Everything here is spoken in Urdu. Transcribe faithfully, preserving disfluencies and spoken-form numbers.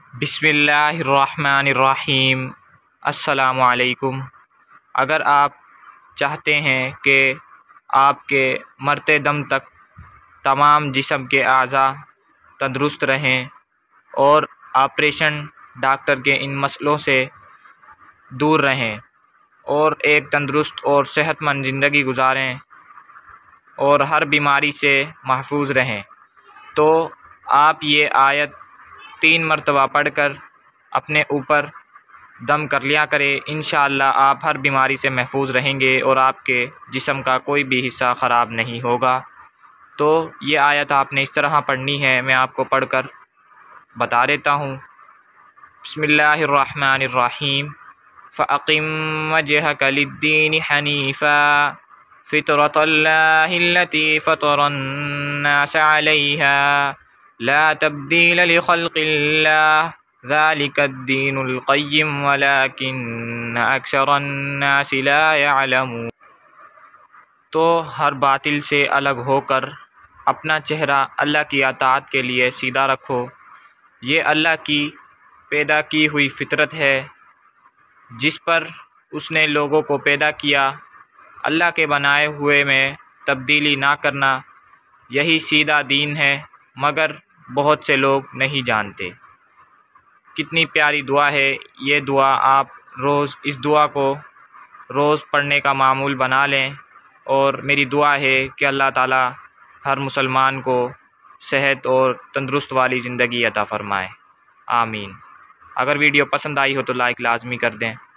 بسم اللہ الرحمن الرحیم۔ السلام علیکم۔ اگر آپ چاہتے ہیں کہ آپ کے مرتے دم تک تمام جسم کے اعضاء تندرست رہیں اور آپریشن ڈاکٹر کے ان مسئلوں سے دور رہیں اور ایک تندرست اور صحت مند زندگی گزاریں اور ہر بیماری سے محفوظ رہیں، تو آپ یہ آیت تین مرتبہ پڑھ کر اپنے اوپر دم کر لیا کرے۔ انشاءاللہ آپ ہر بیماری سے محفوظ رہیں گے اور آپ کے جسم کا کوئی بھی حصہ خراب نہیں ہوگا۔ تو یہ آیت آپ نے اس طرح پڑھنی ہے، میں آپ کو پڑھ کر بتا دیتا ہوں۔ بسم اللہ الرحمن الرحیم۔ فَأَقِمْ وَجْهَكَ لِلدِّينِ حَنِيفًا فِطْرَةَ اللَّهِ الَّتِي فَطَرَ النَّاسَ عَلَيْهَا لا تبدیل لخلق اللہ ذلك الدین القیم ولكن اکثر الناس لا يعلمون۔ تو ہر باطل سے الگ ہو کر اپنا چہرہ اللہ کی اطاعت کے لیے سیدھا رکھو، یہ اللہ کی پیدا کی ہوئی فطرت ہے جس پر اس نے لوگوں کو پیدا کیا۔ اللہ کے بنائے ہوئے میں تبدیلی نہ کرنا، یہی سیدھا دین ہے، مگر بہت سے لوگ نہیں جانتے۔ کتنی پیاری دعا ہے یہ دعا، آپ روز اس دعا کو روز پڑھنے کا معمول بنا لیں، اور میری دعا ہے کہ اللہ تعالی ہر مسلمان کو صحت اور تندرست والی زندگی عطا فرمائے، آمین۔ اگر ویڈیو پسند آئی ہو تو لائک لازمی کر دیں۔